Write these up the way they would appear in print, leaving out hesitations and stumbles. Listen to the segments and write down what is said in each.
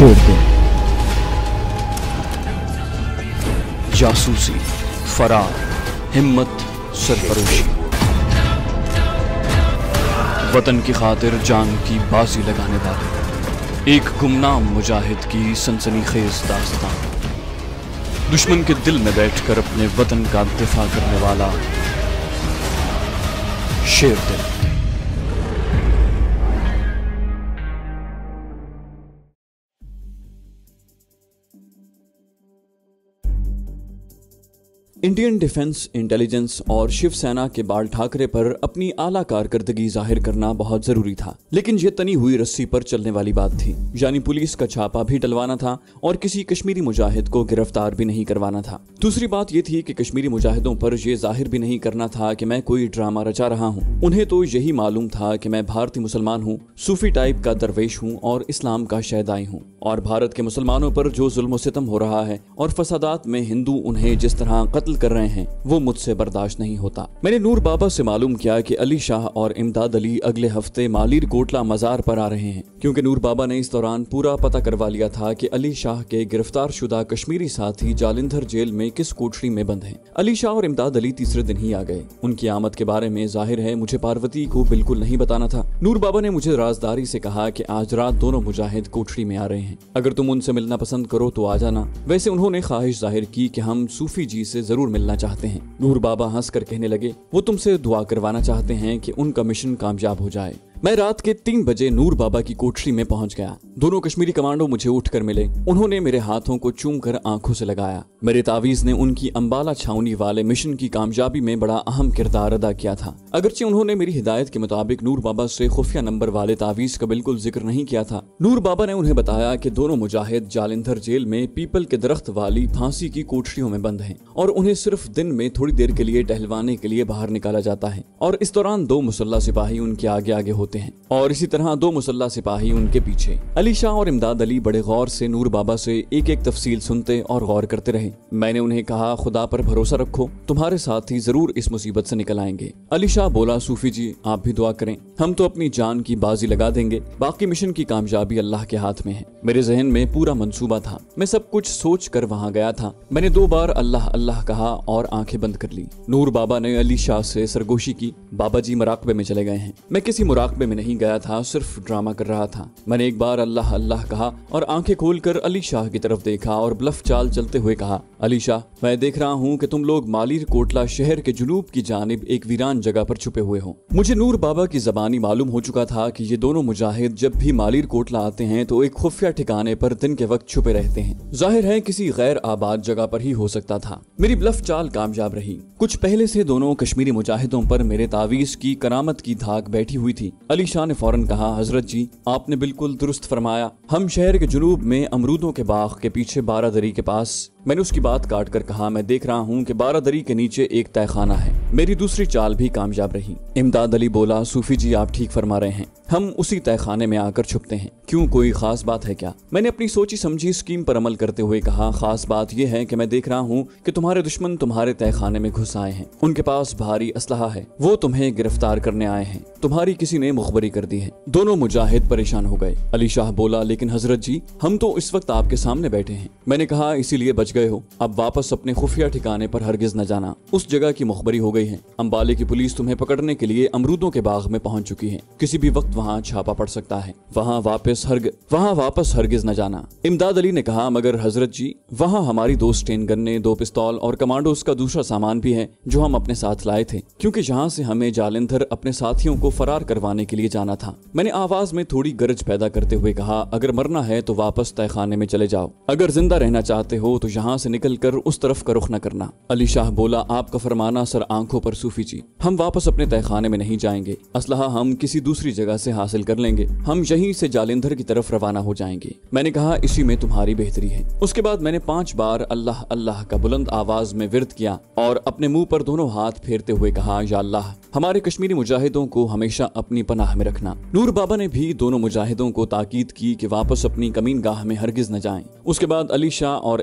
शेर दिल, जासूसी, फरार, हिम्मत, सरफरोशी, वतन की खातिर जान की बाजी लगाने वाले एक गुमनाम मुजाहिद की सनसनीखेज दास्तान। दुश्मन के दिल में बैठकर अपने वतन का दिफा करने वाला शेर दिल। इंडियन डिफेंस, इंटेलिजेंस और शिवसेना के बाल ठाकरे पर अपनी आला कारकर्दगी जाहिर करना बहुत जरूरी था, लेकिन यह तनी हुई रस्सी पर चलने वाली बात थी। यानी पुलिस का छापा भी डलवाना था और किसी कश्मीरी मुजाहिद को गिरफ्तार भी नहीं करवाना था। दूसरी बात यह थी कि कश्मीरी मुजाहिदों पर यह जाहिर भी नहीं करना था कि मैं कोई ड्रामा रचा रहा हूँ। उन्हें तो यही मालूम था कि मैं भारतीय मुसलमान हूँ, सूफी टाइप का दरवेश हूँ और इस्लाम का शहदाई हूँ, और भारत के मुसलमानों पर जो जुल्म सितम हो रहा है और फसादात में हिंदू उन्हें जिस तरह कत्ल कर रहे हैं वो मुझसे बर्दाश्त नहीं होता। मैंने नूर बाबा से मालूम किया कि अली शाह और इमदाद अली अगले हफ्ते मालीर कोटला मजार पर आ रहे हैं, क्योंकि नूर बाबा ने इस दौरान पूरा पता करवा लिया था कि अली शाह के गिरफ्तार शुदा कश्मीरी साथी जालिंधर जेल में किस कोठरी में बंद हैं। अली शाह और इमदाद अली तीसरे दिन ही आ गए। उनकी आमद के बारे में जाहिर है मुझे पार्वती को बिल्कुल नहीं बताना था। नूर बाबा ने मुझे राजदारी से कहा कि आज रात दोनों मुजाहिद कोठरी में आ रहे हैं, अगर तुम उनसे मिलना पसंद करो तो आ जाना। वैसे उन्होंने ख्वाहिश जाहिर की कि हम सूफी जी से जरूर मिलना चाहते हैं। नूर बाबा हंसकर कहने लगे, वो तुमसे दुआ करवाना चाहते हैं कि उनका मिशन कामयाब हो जाए। मैं रात के 3 बजे नूर बाबा की कोठरी में पहुंच गया। दोनों कश्मीरी कमांडो मुझे उठकर मिले। उन्होंने मेरे हाथों को चूमकर आंखों से लगाया। मेरे तावीज ने उनकी अंबाला छावनी वाले मिशन की कामयाबी में बड़ा अहम किरदार अदा किया था। अगरचे उन्होंने मेरी हिदायत के मुताबिक नूर बाबा से खुफिया नंबर वाले तावीज का बिल्कुल जिक्र नहीं किया था। नूर बाबा ने उन्हें बताया कि दोनों मुजाहिद जालिंधर जेल में पीपल के दरख्त वाली फांसी की कोठरियों में बंद हैं और उन्हें सिर्फ दिन में थोड़ी देर के लिए टहलवाने के लिए बाहर निकाला जाता है, और इस दौरान 2 मुसल्ला सिपाही उनके आगे आगे होते हैं और इसी तरह 2 मुसल्ला सिपाही उनके पीछे। अली शाह और इमदाद अली बड़े गौर से नूर बाबा से एक एक तफसील सुनते और गौर करते रहे। मैंने उन्हें कहा, खुदा पर भरोसा रखो, तुम्हारे साथी जरूर इस मुसीबत से निकल आएंगे। अली शाह बोला, सूफी जी आप भी दुआ करें, हम तो अपनी जान की बाजी लगा देंगे, बाकी मिशन की कामयाबी अल्लाह के हाथ में है। मेरे जहन में पूरा मंसूबा था, मैं सब कुछ सोच कर वहाँ गया था। मैंने 2 बार अल्लाह अल्लाह कहा और आंखें बंद कर ली। नूर बाबा ने अली शाह से सरगोशी की, बाबा जी मुराकबे में चले गए हैं। मैं किसी मुराकबे में नहीं गया था, सिर्फ ड्रामा कर रहा था। मैंने एक बार अल्लाह अल्लाह कहा और आंखें खोलकर अली शाह की तरफ देखा और ब्लफ चाल चलते हुए कहा, अली शाह मैं देख रहा हूँ कि तुम लोग मालीर कोटला शहर के जुनूब की जानिब एक वीरान जगह पर छुपे हुए हो। मुझे नूर बाबा की जबानी मालूम हो चुका था कि ये दोनों मुजाहिद जब भी मालीर कोटला आते हैं तो एक खुफिया ठिकाने पर दिन के वक्त छुपे रहते हैं। जाहिर है किसी गैर आबाद जगह पर ही हो सकता था। मेरी ब्लफ चाल कामयाब रही। कुछ पहले से दोनों कश्मीरी मुजाहिदों पर मेरे तावीज की करामत की धाक बैठी हुई थी। अली शाह ने फौरन कहा, हजरत जी आपने बिल्कुल दुरुस्त फरमाया, हम शहर के जुनूब में अमरूदों के बाग के पीछे 12 दरी के पास। मैंने उसकी बात काट कर कहा, मैं देख रहा हूँ कि 12 दरी के नीचे एक तहखाना है। मेरी दूसरी चाल भी कामयाब रही। इमदाद अली बोला, सूफी जी आप ठीक फरमा रहे हैं, हम उसी तहखाने में आकर छुपते हैं। क्यों, कोई खास बात है क्या? मैंने अपनी सोची समझी स्कीम पर अमल करते हुए कहा, खास बात यह है कि मैं देख रहा हूँ कि तुम्हारे दुश्मन तुम्हारे तहखाने में घुस आए हैं। उनके पास भारी असलहा है, वो तुम्हें गिरफ्तार करने आए हैं। तुम्हारी किसी ने मुखबरी कर दी है। दोनों मुजाहिद परेशान हो गए। अली शाह बोला, लेकिन हजरत जी हम तो इस वक्त आपके सामने बैठे हैं। मैंने कहा, इसीलिए बच गए हो, अब वापस अपने खुफिया ठिकाने पर हरगिज न जाना। उस जगह की मुखबरी हो गई है। अंबाले की पुलिस तुम्हें पकड़ने के लिए अमरूदों के बाग में पहुंच चुकी है। किसी भी वक्त वहाँ छापा पड़ सकता है। वहाँ वापस हरगिज न जाना। इमदाद अली ने कहा, मगर हजरत जी वहाँ हमारी 2 स्टेन गन्ने, 2 पिस्तौल और कमांडोज का दूसरा सामान भी है जो हम अपने साथ लाए थे, क्योंकि यहाँ से हमें जालिंधर अपने साथियों को फरार करवाने के लिए जाना था। मैंने आवाज में थोड़ी गरज पैदा करते हुए कहा, अगर मरना है तो वापस तहखाने में चले जाओ, अगर जिंदा रहना चाहते हो तो यहाँ से निकल कर उस तरफ का रुख न करना। अली शाह बोला, आपका फरमाना सर आंखों पर सूफी जी, हम वापस अपने तहखाने में नहीं जाएंगे। असलहा हम किसी दूसरी जगह से हासिल कर लेंगे, हम यहीं से जालिंधर की तरफ रवाना हो जाएंगे। मैंने कहा, इसी में तुम्हारी बेहतरी है। उसके बाद मैंने 5 बार अल्लाह अल्लाह का बुलंद आवाज में विर्द किया और अपने मुंह पर दोनों हाथ फेरते हुए कहा, या अल्लाह हमारे कश्मीरी मुजाहिदों को हमेशा अपनी पनाह में रखना। नूर बाबा ने भी दोनों मुजाहिदों को ताकीद की कि वापस अपनी कमीन गाह में हरगिज न जाएं। उसके बाद अली शाह और इमदाद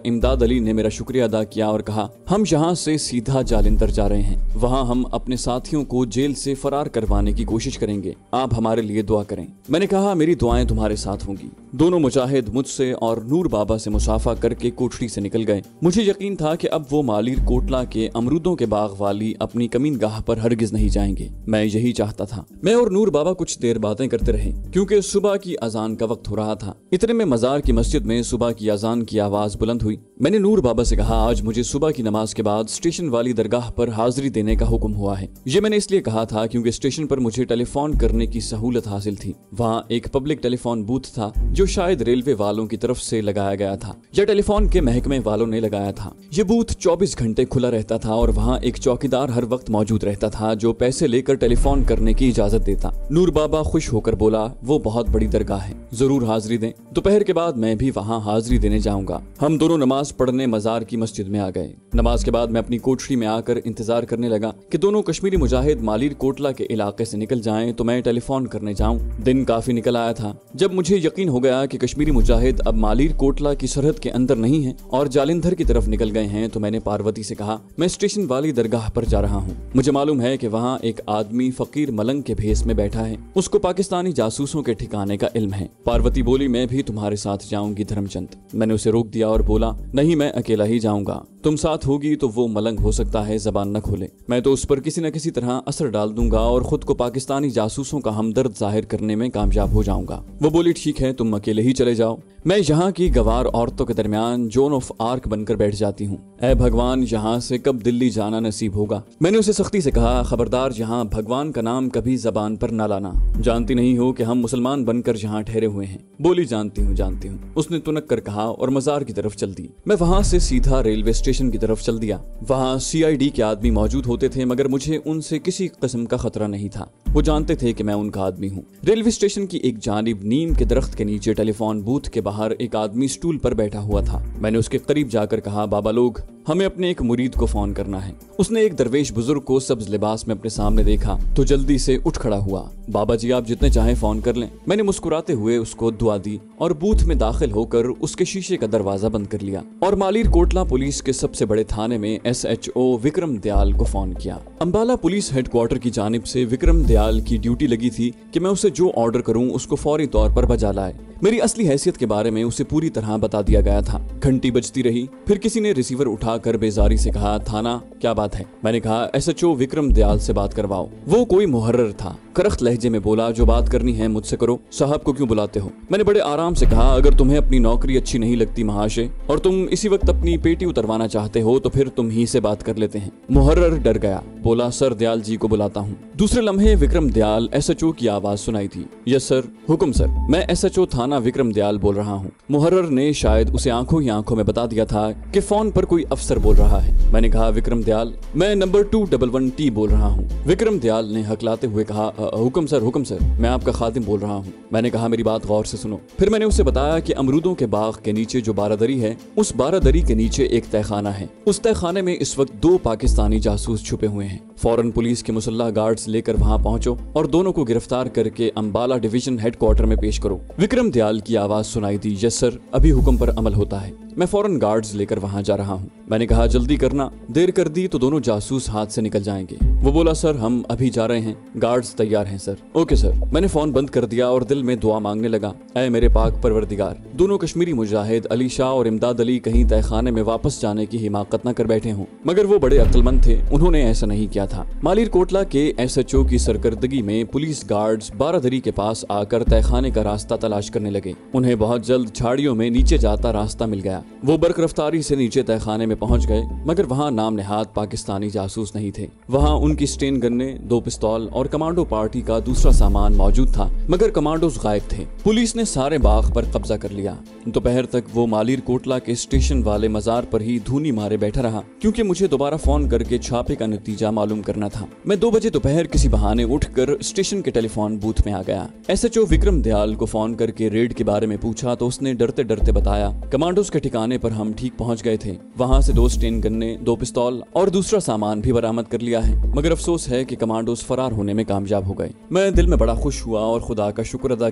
अली ने मेरा शुक्रिया अदा किया और कहा, हम यहाँ से सीधा जालंधर जा रहे हैं। वहाँ हम अपने साथियों को जेल से फरार करवाने की कोशिश करेंगे। आप हमारे लिए दुआ करें। मैंने कहा, मेरी दुआएं तुम्हारे साथ होंगी। दोनों मुजाहिद मुझसे और नूर बाबा से मुसाफा करके कोठरी से निकल गए। मुझे यकीन था कि अब वो मालिर कोटला के अमरूदों के बाग वाली अपनी कमीनगाह पर हरगिज नहीं जाएंगे। मैं यही चाहता था। मैं और नूर बाबा कुछ देर बातें करते रहे क्योंकि सुबह की अजान का वक्त हो रहा था। इतने में मजार की मस्जिद में सुबह की अजान की आवाज बुलंद हुई। मैंने नूर बाबा से कहा, आज मुझे सुबह की नमाज के बाद स्टेशन वाली दरगाह पर हाजिरी देने का हुक्म हुआ है। ये मैंने इसलिए कहा था क्योंकि स्टेशन पर मुझे टेलीफोन करने की सहूलत हासिल थी। वहाँ एक पब्लिक टेलीफोन बूथ था जो शायद रेलवे वालों की तरफ से लगाया गया था या टेलीफोन के महकमे वालों ने लगाया था। ये बूथ 24 घंटे खुला रहता था और वहाँ एक चौकीदार हर वक्त मौजूद रहता था जो पैसे लेकर टेलीफोन करने की इजाजत देता। नूर बाबा खुश होकर बोला, वो बहुत बड़ी दरगाह है, जरूर हाजिरी दें। दोपहर के बाद मैं भी वहाँ हाजिरी देने जाऊंगा। हम दोनों नमाज पढ़ने मजार की मस्जिद में आ गए। नमाज के बाद मैं अपनी कोठरी में आकर इंतजार करने लगा कि दोनों कश्मीरी मुजाहिद मालिर कोटला के इलाके से निकल जाएं तो मैं टेलीफोन करने जाऊं। दिन काफी निकल आया था। जब मुझे यकीन हो गया कि कश्मीरी मुजाहिद अब मालिर कोटला की सरहद के अंदर नहीं है और जालंधर की तरफ निकल गए हैं, तो मैंने पार्वती से कहा, मैं स्टेशन वाली दरगाह पर जा रहा हूँ। मुझे मालूम है कि वहाँ एक आदमी फकीर मलंग के भेस में बैठा है। उसको पाकिस्तानी जासूसों के ठिकाने का इल्म है। पार्वती बोली, मैं भी तुम्हारे साथ जाऊंगी धर्मचंद। मैंने उसे रोक दिया और बोला, नहीं, मैं अकेला ही जाऊंगा। तुम साथ होगी तो वो मलंग हो सकता है जबान न खोले। मैं तो उस पर किसी न किसी तरह असर डाल दूंगा और खुद को पाकिस्तानी जासूसों का हमदर्द जाहिर करने में कामयाब हो जाऊंगा। वो बोली, ठीक है, तुम अकेले ही चले जाओ। मैं यहाँ की गवार औरतों के दरमियान जोन ऑफ आर्क बनकर बैठ जाती हूँ। ऐ भगवान, यहाँ से कब दिल्ली जाना नसीब होगा। मैंने उसे सख्ती से कहा, खबरदार, यहाँ भगवान का नाम कभी जबान पर न लाना। जानती नहीं हो कि हम मुसलमान बनकर यहाँ ठहरे हुए हैं। बोली, जानती हूँ जानती हूँ, उसने तुनक कर कहा और मजार की तरफ चल दी। मैं वहाँ से सीधा रेलवे स्टेशन की तरफ चल दिया। वहाँ CID के आदमी मौजूद होते थे मगर मुझे उनसे किसी किस्म का खतरा नहीं था। वो जानते थे कि मैं उनका आदमी हूँ। रेलवे स्टेशन की एक जानिब नीम के दरख्त के नीचे टेलीफोन बूथ के बाहर एक आदमी स्टूल पर बैठा हुआ था। मैंने उसके करीब जाकर कहा, बाबा लोग, हमें अपने एक मुरीद को फोन करना है। उसने एक दरवेश बुजुर्ग को सब्ज लिबास में अपने सामने देखा तो जल्दी से उठ खड़ा हुआ। बाबा जी, आप जितने चाहें फोन कर लें। मैंने मुस्कुराते हुए उसको दुआ दी और बूथ में दाखिल होकर उसके शीशे का दरवाजा बंद कर लिया और मालिर कोटला पुलिस के सबसे बड़े थाने में SHO विक्रम दयाल को फोन किया। अंबाला पुलिस हेडक्वार्टर की जानिब से विक्रम दयाल की ड्यूटी लगी थी कि मैं उसे जो ऑर्डर करूं उसको फौरी तौर पर बजा लाए। मेरी असली हैसियत के बारे में उसे पूरी तरह बता दिया गया था। घंटी बजती रही, फिर किसी ने रिसीवर उठाकर बेजारी से कहा, थाना, क्या बात है? मैंने कहा, SHO विक्रम दयाल से बात करवाओ। वो कोई मुहर्रर था, करख्त लहजे में बोला, जो बात करनी है मुझसे करो, साहब को क्यों बुलाते हो? मैंने बड़े आराम से कहा, अगर तुम्हें अपनी नौकरी अच्छी नहीं लगती महाशय और तुम इसी वक्त अपनी पेटी उतरवाना चाहते हो तो फिर तुम ही से बात कर लेते हैं। मुहर्रर डर गया, बोला, सर दयाल जी को बुलाता हूँ। दूसरे लम्हे विक्रम दयाल SHO की आवाज सुनाई थी। यस सर, हुक्म सर, मैं SHO थाना विक्रम दयाल बोल रहा हूँ। मुहर्रर ने शायद उसे आंखों ही आंखों में बता दिया था कि फोन पर कोई अफसर बोल रहा है। मैंने कहा, विक्रम दयाल, मैं नंबर 211T बोल रहा हूँ। विक्रम दयाल ने हकलाते हुए कहा, हुक्म सर, मैं आपका खादिम बोल रहा हूँ। मैंने कहा, मेरी बात गौर से सुनो। फिर मैंने उसे बताया कि अमरूदों के बाग के नीचे जो बारादरी है, उस बारादरी के नीचे एक तहखाना है। उस तहखाने में इस वक्त 2 पाकिस्तानी जासूस छुपे हुए हैं। फौरन पुलिस के मुसल्लह गार्ड्स लेकर वहाँ पहुंचो और दोनों को गिरफ्तार करके अंबाला डिवीजन हेडक्वार्टर में पेश करो। विक्रम दयाल की आवाज सुनाई दी, यस सर, अभी हुक्म पर अमल होता है। मैं फौरन गार्ड्स लेकर वहाँ जा रहा हूँ। मैंने कहा, जल्दी करना, देर कर दी तो दोनों जासूस हाथ से निकल जाएंगे। वो बोला, सर हम अभी जा रहे हैं, गार्ड्स तैयार हैं सर। Okay sir. मैंने फोन बंद कर दिया और दिल में दुआ मांगने लगा, ऐ मेरे पाक परवरदिगार, दोनों कश्मीरी मुजाहिद अली शाह और इमदाद अली कहीं तहखाने में वापस जाने की हिमाकत न कर बैठे हों। मगर वो बड़े अक्लमंद थे, उन्होंने ऐसा नहीं किया था। मालिर कोटला के SHO की सरकर्दगी में पुलिस गार्ड्स बारादरी के पास आकर तहखाने का रास्ता तलाश करने लगे। उन्हें बहुत जल्द झाड़ियों में नीचे जाता रास्ता मिल गया। वो बर्क रफ्तारी से नीचे तहखाने में पहुंच गए, मगर वहाँ नाम नेहाद पाकिस्तानी जासूस नहीं थे। वहाँ उनकी स्टेन गन्ने, 2 पिस्तौल और कमांडो पार्टी का दूसरा सामान मौजूद था, मगर कमांडोज गायब थे। पुलिस ने सारे बाग पर कब्जा कर लिया। दोपहर तक वो मालिर कोटला के स्टेशन वाले मजार पर ही धूनी मारे बैठा रहा, क्योंकि मुझे दोबारा फोन करके छापे का नतीजा मालूम करना था। मैं 2 बजे दोपहर किसी बहाने उठकर स्टेशन के टेलीफोन बूथ में आ गया। SHO विक्रम दयाल को फोन करके रेड के बारे में पूछा तो उसने डरते डरते बताया, कमांडोज के ठिकाने पर हम ठीक पहुंच गए थे। वहां से 2 स्टेन गन्ने, 2 पिस्तौल और दूसरा सामान भी बरामद कर लिया है, मगर अफसोस है कि कमांडोज फरार होने में कामयाब हो गए। मैं दिल में बड़ा खुश हुआ और खुदा का शुक्र अदा किया।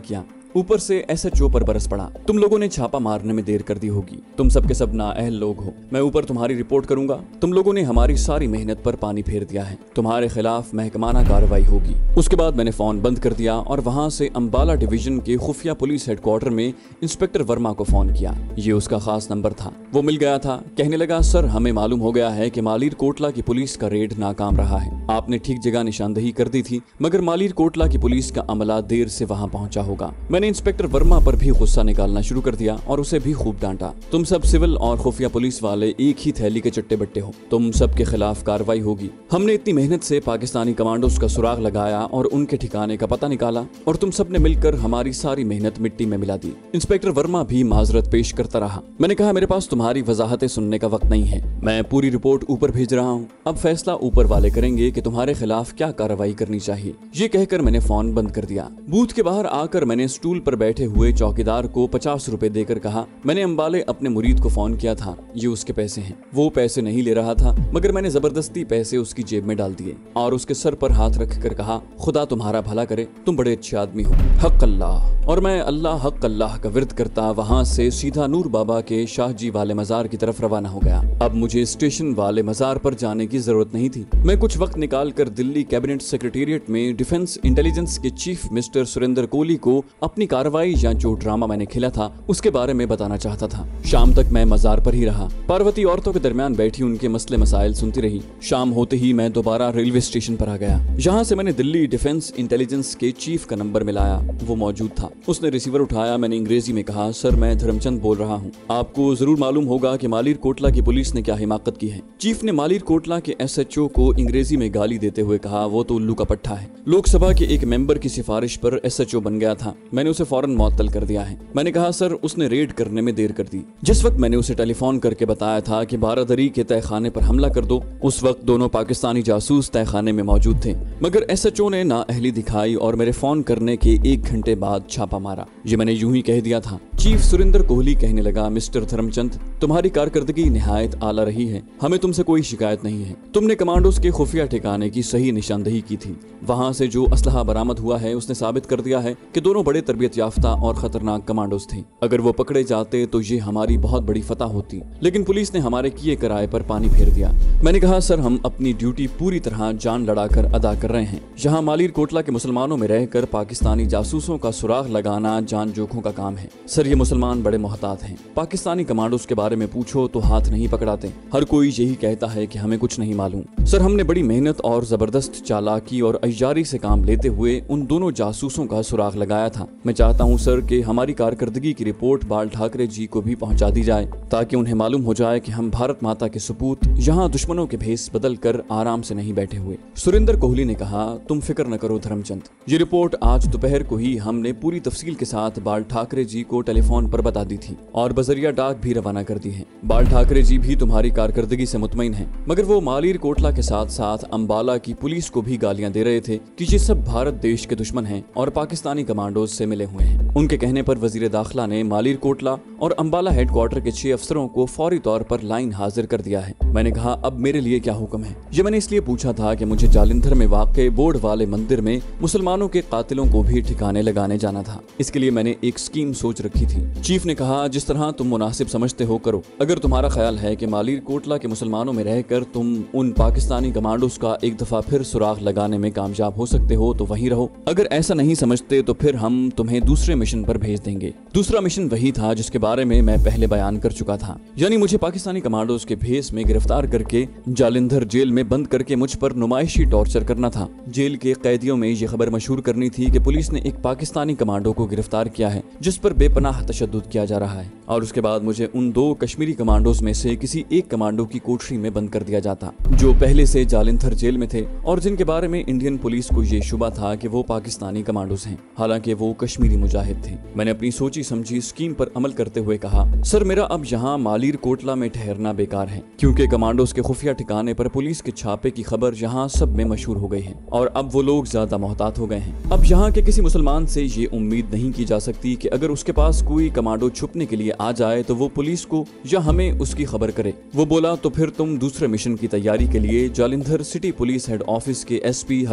ऊपर से SHO पर बरस पड़ा। तुम लोगों ने छापा मारने में देर कर दी होगी, तुम सबके सब नाअहल लोग हो, मैं ऊपर तुम्हारी रिपोर्ट करूंगा। तुम लोगों ने हमारी सारी मेहनत पर पानी फेर दिया है, तुम्हारे खिलाफ महकमाना कार्रवाई होगी। उसके बाद मैंने फोन बंद कर दिया और वहां से अंबाला डिवीजन के खुफिया पुलिस हेडक्वार्टर में इंस्पेक्टर वर्मा को फोन किया। ये उसका खास नंबर था। वो मिल गया था। कहने लगा, सर हमें मालूम हो गया है कि मालीर कोटला की पुलिस का रेड नाकाम रहा है। आपने ठीक जगह निशानदेही कर दी थी, मगर मालीर कोटला की पुलिस का अमला देर से वहां पहुंचा होगा। मैंने इंस्पेक्टर वर्मा पर भी गुस्सा निकालना शुरू कर दिया और उसे भी खूब डांटा। तुम सब सिविल और खुफिया पुलिस वाले एक ही थैली के चट्टे बट्टे हो, तुम सब के खिलाफ कार्रवाई होगी। हमने इतनी मेहनत से पाकिस्तानी कमांडोज का सुराग लगाया और उनके ठिकाने का पता निकाला, और तुम सब ने मिलकर हमारी सारी मेहनत मिट्टी में मिला दी। इंस्पेक्टर वर्मा भी माजरत पेश करता रहा। मैंने कहा, मेरे पास तुम्हारी वजाहतें सुनने का वक्त नहीं है, मैं पूरी रिपोर्ट ऊपर भेज रहा हूँ। अब फैसला ऊपर वाले करेंगे कि तुम्हारे खिलाफ क्या कार्रवाई करनी चाहिए। ये कहकर मैंने फोन बंद कर दिया। बूथ के बाहर आकर मैंने स्टूल पर बैठे हुए चौकीदार को 50 रुपए देकर कहा, मैंने अंबाले अपने मुरीद को फोन किया था, ये उसके पैसे हैं। वो पैसे नहीं ले रहा था, मगर मैंने जबरदस्ती पैसे उसकी जेब में डाल दिए और उसके सर पर हाथ रख कर कहा, खुदा तुम्हारा भला करे, तुम बड़े अच्छे आदमी हो, हक अल्लाह। और मैं अल्लाह हक अल्लाह का विर्द करता वहां से सीधा नूर बाबा के शाहजी वाले मजार की तरफ रवाना हो गया। अब मुझे स्टेशन वाले मजार पर जाने की जरूरत नहीं थी। मैं कुछ वक्त निकाल कर दिल्ली कैबिनेट सेक्रेटेरिएट में डिफेंस इंटेलिजेंस के चीफ मिस्टर सुरेंद्र कोहली को अपनी कार्रवाई या जो ड्रामा मैंने खेला था उसके बारे में बताना चाहता था। शाम तक मैं मजार पर ही रहा। पार्वती औरतों के दरमियान बैठी उनके मसले मसाइल सुनती रही। शाम होते ही मैं दोबारा रेलवे स्टेशन पर आ गया। जहाँ से मैंने दिल्ली डिफेंस इंटेलिजेंस के चीफ का नंबर मिलाया, वो मौजूद था। उसने रिसीवर उठाया। मैंने अंग्रेजी में कहा, सर मैं धर्मचंद बोल रहा हूँ। आपको जरूर मालूम होगा कि मालीर कोटला की पुलिस ने क्या हिमाकत की है। चीफ ने मालीर कोटला के SHO को अंग्रेजी में गाली देते हुए कहा, वो तो उल्लू का पट्टा है। लोकसभा के एक मेंबर की सिफारिश पर SHO बन गया था, मैंने उसे फौरन मुअत्तल कर दिया है। मैंने कहा, सर उसने रेड करने में देर कर दी। जिस वक्त मैंने उसे टेलीफोन करके बताया था कि बारादरी के तहखाने पर हमला कर दो, उस वक्त दोनों पाकिस्तानी जासूस तहखाने में मौजूद थे, मगर SHO ने नाअहली दिखाई और मेरे फोन करने के 1 घंटे बाद छापा मारा। ये मैंने यूं ही कह दिया था। चीफ सुरेंद्र कोहली कहने लगा, मिस्टर धर्मचंद तुम्हारी कारकर्दगी निहायत आला रही है, हमें तुमसे कोई शिकायत नहीं है। तुमने कमांडोज के खुफिया ठिकाने की सही निशानदेही की थी। वहां से जो असलहा बरामद हुआ है उसने साबित कर दिया है कि दोनों बड़े तरबियत याफ्ता और खतरनाक कमांडोज थे। अगर वो पकड़े जाते तो ये हमारी बहुत बड़ी फतह होती, लेकिन पुलिस ने हमारे किए कराए पर पानी फेर दिया। मैंने कहा, सर हम अपनी ड्यूटी पूरी तरह जान लड़ाकर अदा कर रहे हैं। यहाँ मालीर कोटला के मुसलमानों में रहकर पाकिस्तानी जासूसों का सुराग लगाना जान जोखों का काम है। सर ये मुसलमान बड़े मोहतात हैं, पाकिस्तानी कमांडोज के बारे में पूछो तो हाथ नहीं पकड़ाते। हर कोई यही कहता है कि हमें कुछ नहीं मालूम। सर हमने बड़ी मेहनत और जबरदस्त चालाकी और अय्यारी से काम लेते हुए उन दोनों जासूसों का सुराग लगाया था। मैं चाहता हूं सर कि हमारी कारकर्दगी की रिपोर्ट बाल ठाकरे जी को भी पहुंचा दी जाए, ताकि उन्हें मालूम हो जाए कि हम भारत माता के सपूत यहाँ दुश्मनों के भेस बदल कर आराम से नहीं बैठे हुए। सुरेंद्र कोहली ने कहा, तुम फिक्र न करो धर्मचंद, ये रिपोर्ट आज दोपहर को ही हमने पूरी तफसील के साथ बाल ठाकरे जी को टेलीफोन पर बता दी थी और बजरिया डाक भी रवाना कर दी है। बाल ठाकरे जी भी तुम्हारी कारकर्दगी से मुतमईन हैं, मगर वो मालीर कोटला के साथ साथ अंबाला की पुलिस को भी गालियां दे रहे थे कि ये सब भारत देश के दुश्मन हैं और पाकिस्तानी कमांडोज से मिले हुए हैं। उनके कहने पर वजीर दाखिला ने मालीर कोटला और अंबाला हेडक्वार्टर के 6 अफसरों को फौरी तौर पर लाइन हाजिर कर दिया है। मैंने कहा, अब मेरे लिए क्या हुक्म है? ये मैंने इसलिए पूछा था कि मुझे जालिंधर में वाक़े बोर्ड वाले मंदिर में मुसलमानों के कातिलों को भी ठिकाने लगाने जाना था। इसके लिए मैंने एक स्कीम सोच रखी थी। चीफ ने कहा, जिस तरह तुम मुनासिब समझते हो करो। अगर तुम्हारा ख्याल है कि मालीर कोटला के मुसलमानों में रहकर तुम उन पाकिस्तानी कमांडोज का एक दफा फिर सुराग लगाने में कामयाब हो सकते हो तो वहीं रहो। अगर ऐसा नहीं समझते तो फिर हम तुम्हें दूसरे मिशन पर भेज देंगे। दूसरा मिशन वही था जिसके बारे में मैं पहले बयान कर चुका था, यानी मुझे पाकिस्तानी कमांडोज के भेस में गिरफ्तार करके जालिंधर जेल में बंद करके मुझ पर नुमाइशी टॉर्चर करना था। जेल के कैदियों में ये खबर मशहूर करनी थी कि पुलिस ने एक पाकिस्तानी कमांडो को गिरफ्तार किया है जिस पर बेपनाह तशद्दुद किया जा रहा है, और उसके बाद मुझे उन 2 कश्मीरी कमांडोज में से किसी एक कमांडो की कोठरी में बंद कर दिया जाता जो पहले से जालिंधर जेल में थे और जिनके बारे में इंडियन पुलिस को ये शुबा था कि वो पाकिस्तानी कमांडोज हैं, हालांकि वो कश्मीरी मुजाहिद थे। मैंने अपनी सोची समझी स्कीम पर अमल करते हुए कहा, सर मेरा अब यहाँ मालीर कोटला में ठहरना बेकार है, क्योंकि कमांडोज के खुफिया ठिकाने पर पुलिस के छापे की खबर यहाँ सब में मशहूर हो गई है और अब वो लोग ज्यादा मोहतात हो गए हैं। अब यहाँ के किसी मुसलमान से ये उम्मीद नहीं की जा सकती कि अगर उसके पास कोई कमांडो छुपने के लिए आ जाए तो वो पुलिस को या हमें उसकी खबर करे। वो बोला, तो फिर तुम दूसरे मिशन की तैयारी के लिए Jalandhar city police head office के SP हरपाल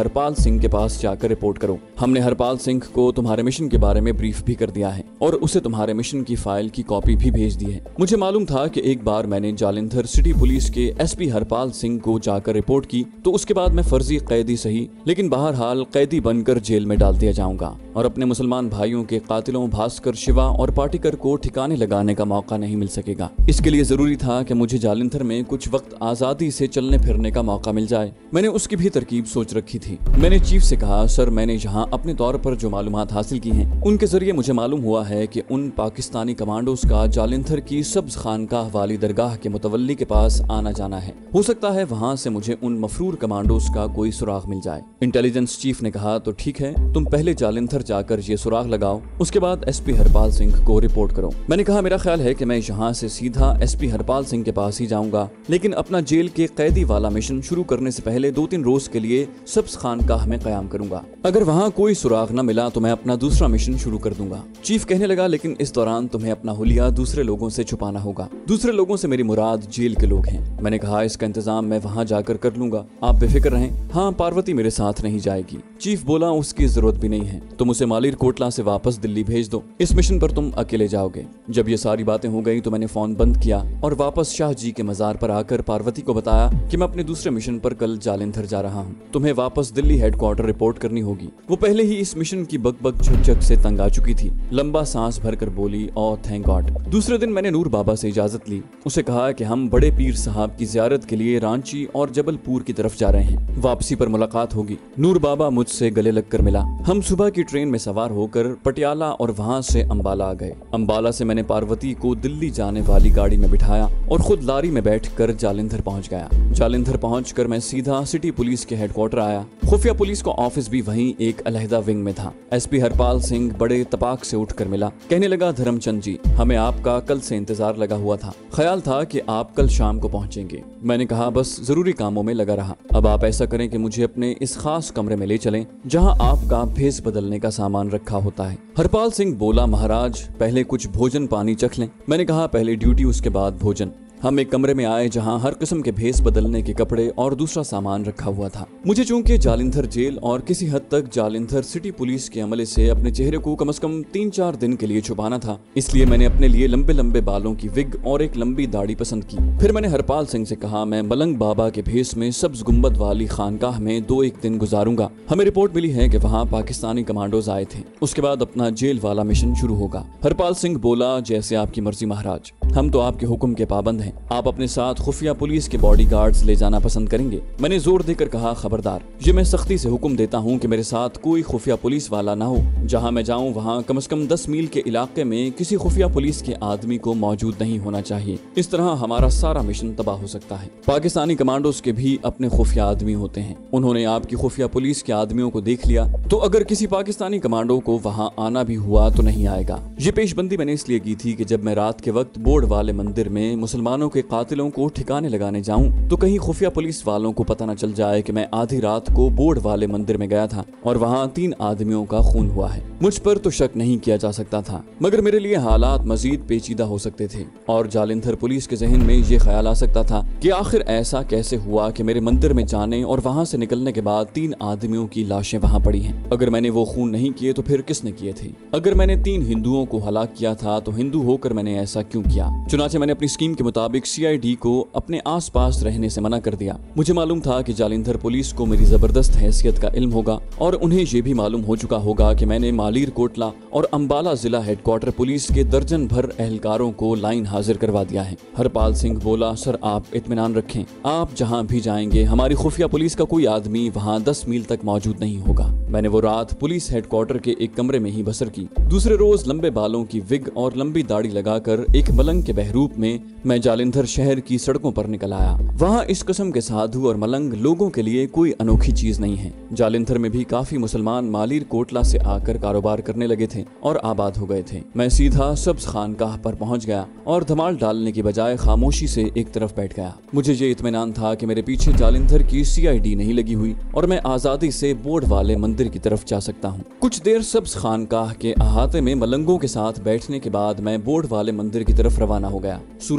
सिंह के पास जाकर रिपोर्ट करो। हमने हरपाल सिंह को तुम्हारे मिशन के बारे में ब्रीफ भी कर दिया है और उसे तुम्हारे मिशन की फाइल की कॉपी भी भेज दी है। मुझे मालूम था कि एक बार मैंने जालंधर सिटी पुलिस के एसपी हरपाल सिंह को जाकर रिपोर्ट की तो उसके बाद मैं फर्जी कैदी सही लेकिन बहरहाल कैदी बनकर जेल में डाल दिया जाऊंगा और अपने मुसलमान भाइयों के कातिलों भास्कर, शिवा और पाटिकर को ठिकाने लगाने का मौका नहीं मिल सकेगा। इसके लिए जरूरी था कि मुझे जालंधर में कुछ वक्त आजादी से चलने फिरने का मौका मिल जाए। मैंने उसकी भी तरकीब सोच रखी थी। मैंने चीफ से कहा, सर मैंने यहाँ अपने तौर पर जो मालूमात हासिल की हैं उनके जरिए मुझे मालूम हुआ है कि उन पाकिस्तानी कमांडोज का जालंधर की सब्ज खानकाह वाली दरगाह के मुतवल्ली के पास आना जाना है। हो सकता है वहाँ से मुझे उन मफरूर कमांडोज का कोई सुराग मिल जाए। इंटेलिजेंस चीफ ने कहा, तो ठीक है, तुम पहले जालंधर जाकर ये सुराग लगाओ, उसके बाद एसपी हरपाल सिंह को रिपोर्ट करो। मैंने कहा, मेरा ख्याल है कि मैं यहाँ से सीधा एसपी हरपाल सिंह के पास ही जाऊंगा, लेकिन अपना जेल के कैदी वाला मिशन शुरू करने से पहले 2-3 रोज के लिए सब्ज खानकाह में कयाम करूंगा। अगर वहाँ कोई सुराग न मिला तो मैं अपना दूसरा मिशन शुरू कर दूंगा। चीफ कहने लगा, लेकिन इस दौरान तुम्हें अपना हुलिया दूसरे लोगों से छुपाना होगा। दूसरे लोगों से मेरी मुराद जेल के लोग हैं। मैंने कहा, इसका इंतजाम मैं वहाँ जाकर कर लूंगा, आप बेफिक्र रहें। हाँ, पार्वती मेरे साथ नहीं जाएगी। चीफ बोला, उसकी जरूरत भी नहीं है, तुम उसे मालिर कोटला से वापस दिल्ली भेज दो, इस मिशन पर तुम अकेले जाओगे। जब ये सारी बातें हो गई तो मैंने फोन बंद किया और वापस शाह जी के मजार पर आकर पार्वती को बताया कि मैं अपने दूसरे मिशन पर कल जालंधर जा रहा हूँ, तुम्हें वापस दिल्ली हेडक्वार्टर रिपोर्ट करनी होगी। वो पहले ही इस मिशन की बक झक से तंग आ चुकी थी। लंबा सांस भरकर बोली, ओह थैंक गॉड। दूसरे दिन मैंने नूर बाबा से इजाजत ली। उसे कहा कि हम बड़े पीर साहब की जियारत के लिए रांची और जबलपुर की तरफ जा रहे हैं, वापसी पर मुलाकात होगी। नूर बाबा मुझसे गले लगकर मिला। हम सुबह की ट्रेन में सवार होकर पटियाला और वहाँ से अंबाला आ गए। अंबाला से मैंने पार्वती को दिल्ली जाने वाली गाड़ी में बिठाया और खुद लारी में बैठकर जालंधर पहुंच गया। जालंधर पहुंचकर मैं सीधा सिटी पुलिस के हेडक्वार्टर आया। खुफिया पुलिस का ऑफिस भी वहीं एक अलहदा विंग में था। एसपी हरपाल सिंह बड़े तपाक से उठकर मिला। कहने लगा, धर्मचंद जी, हमें आपका कल से इंतजार लगा हुआ था, ख्याल था कि आप कल शाम को पहुंचेंगे। मैंने कहा, बस जरूरी कामों में लगा रहा। अब आप ऐसा करें कि मुझे अपने इस खास कमरे में ले चलें जहां आपका भेस बदलने का सामान रखा होता है। हरपाल सिंह बोला, महाराज पहले कुछ भोजन पानी चख लें। मैंने कहा, पहले ड्यूटी उसके बाद भोजन। हम एक कमरे में आए जहां हर किस्म के भेस बदलने के कपड़े और दूसरा सामान रखा हुआ था। मुझे चूंकि जालंधर जेल और किसी हद तक जालंधर सिटी पुलिस के अमले से अपने चेहरे को कम से कम 3-4 दिन के लिए छुपाना था, इसलिए मैंने अपने लिए लंबे लंबे बालों की विग और एक लंबी दाढ़ी पसंद की। फिर मैंने हरपाल सिंह से कहा, मैं मलंग बाबा के भेस में सब्ज गुम्बद वाली खानकाह में 2-1 दिन गुजारूंगा। हमें रिपोर्ट मिली है कि वहाँ पाकिस्तानी कमांडोज आए थे, उसके बाद अपना जेल वाला मिशन शुरू होगा। हरपाल सिंह बोला, जैसे आपकी मर्जी महाराज, हम तो आपके हुक्म के पाबंद हैं। आप अपने साथ खुफिया पुलिस के बॉडीगार्ड्स ले जाना पसंद करेंगे? मैंने जोर देकर कहा, खबरदार, ये मैं सख्ती से हुक्म देता हूँ कि मेरे साथ कोई खुफिया पुलिस वाला ना हो। जहाँ मैं जाऊँ वहाँ कम से कम 10 मील के इलाके में किसी खुफिया पुलिस के आदमी को मौजूद नहीं होना चाहिए। इस तरह हमारा सारा मिशन तबाह हो सकता है। पाकिस्तानी कमांडोज के भी अपने खुफिया आदमी होते हैं। उन्होंने आपकी खुफिया पुलिस के आदमियों को देख लिया तो अगर किसी पाकिस्तानी कमांडो को वहाँ आना भी हुआ तो नहीं आएगा। ये पेशबंदी मैंने इसलिए की थी कि जब मैं रात के वक्त बोर्ड वाले मंदिर में मुसलमानों के कातिलों को ठिकाने लगाने जाऊं तो कहीं खुफिया पुलिस वालों को पता न चल जाए कि मैं आधी रात को बोर्ड वाले मंदिर में गया था और वहां 3 आदमियों का खून हुआ है। मुझ पर तो शक नहीं किया जा सकता था, मगर मेरे लिए हालात मजीद पेचीदा हो सकते थे और जालंधर पुलिस के जहन में ये ख्याल आ सकता था कि आखिर ऐसा कैसे हुआ कि मेरे मंदिर में जाने और वहां से निकलने के बाद 3 आदमियों की लाशें वहां पड़ी हैं। अगर मैंने वो खून नहीं किए तो फिर किसने किए थे? अगर मैंने 3 हिंदुओं को हलाक किया था तो हिंदू होकर मैंने ऐसा क्यों किया? चुनाचे मैंने अपनी स्कीम के मुताबिक CID को अपने आसपास रहने से मना कर दिया। मुझे मालूम था कि जालंधर पुलिस को मेरी जबरदस्त हैसियत का इल्म होगा और उन्हें ये भी मालूम हो चुका होगा कि मैंने मालिर कोटला और अंबाला जिला हेडक्वार्टर पुलिस के दर्जन भर एहलकारों को लाइन हाजिर करवा दिया है। हरपाल सिंह बोला, सर आप इत्मीनान रखें, आप जहां भी जाएंगे हमारी खुफिया पुलिस का कोई आदमी वहां 10 मील तक मौजूद नहीं होगा। मैंने वो रात पुलिस हेडक्वार्टर के एक कमरे में ही बसर की। दूसरे रोज लंबे बालों की विग और लंबी दाढ़ी लगाकर एक मलंग के बहरूप में मैं जालंधर शहर की सड़कों पर निकल आया। वहाँ इस किस्म के साधु और मलंग लोगों के लिए कोई अनोखी चीज नहीं है। जालंधर में भी काफी मुसलमान मालिर कोटला से आकर कारोबार करने लगे थे और आबाद हो गए थे। मैं सीधा सब्ज खानकाह पर पहुंच गया और धमाल डालने की बजाय खामोशी से एक तरफ बैठ गया। मुझे ये इत्मीनान था कि मेरे पीछे जालंधर की CID नहीं लगी हुई और मैं आजादी से बोर्ड वाले मंदिर की तरफ जा सकता हूँ। कुछ देर सब्ज खानकाह के अहाते में मलंगों के साथ बैठने के बाद मैं बोर्ड वाले मंदिर की तरफ रवाना हो गया। सूरत के मुसलमान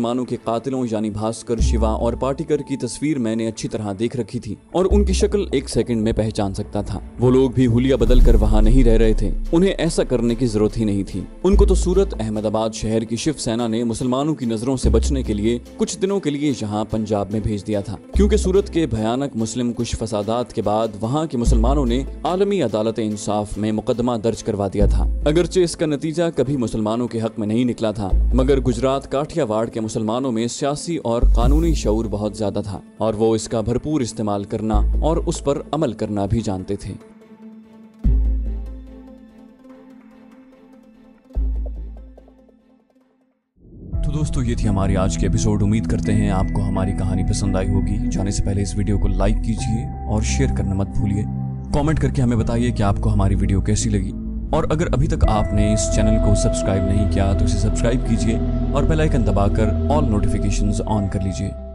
मुसलमानों के कातिलों यानी भास्कर, शिवा और पाटिकर की तस्वीर मैंने अच्छी तरह देख रखी थी और उनकी शक्ल एक सेकंड में पहचान सकता था। वो लोग भी हुलिया बदल कर वहाँ नहीं रह रहे थे, उन्हें ऐसा करने की जरूरत ही नहीं थी। उनको तो सूरत अहमदाबाद शहर की शिवसेना ने मुसलमानों की नजरों से बचने के लिए कुछ दिनों के लिए यहाँ पंजाब में भेज दिया था, क्योंकि सूरत के भयानक मुस्लिम कुश फसादात के बाद वहाँ के मुसलमानों ने आलमी अदालत इंसाफ में मुकदमा दर्ज करवा दिया था। अगरचे इसका नतीजा कभी मुसलमानों के हक में नहीं निकला था, मगर गुजरात काठियावाड़ के मुसलमानों में सियासी और कानूनी शऊर बहुत ज्यादा था और वो इसका भरपूर इस्तेमाल करना और उस पर अमल करना भी जानते थे। तो दोस्तों, ये थी हमारी आज की एपिसोड। उम्मीद करते हैं आपको हमारी कहानी पसंद आई होगी। जाने से पहले इस वीडियो को लाइक कीजिए और शेयर करना मत भूलिए। कमेंट करके हमें बताइए कि आपको हमारी वीडियो कैसी लगी, और अगर अभी तक आपने इस चैनल को सब्सक्राइब नहीं किया तो इसे सब्सक्राइब कीजिए और बेल आइकन दबाकर ऑल नोटिफिकेशंस ऑन कर लीजिए।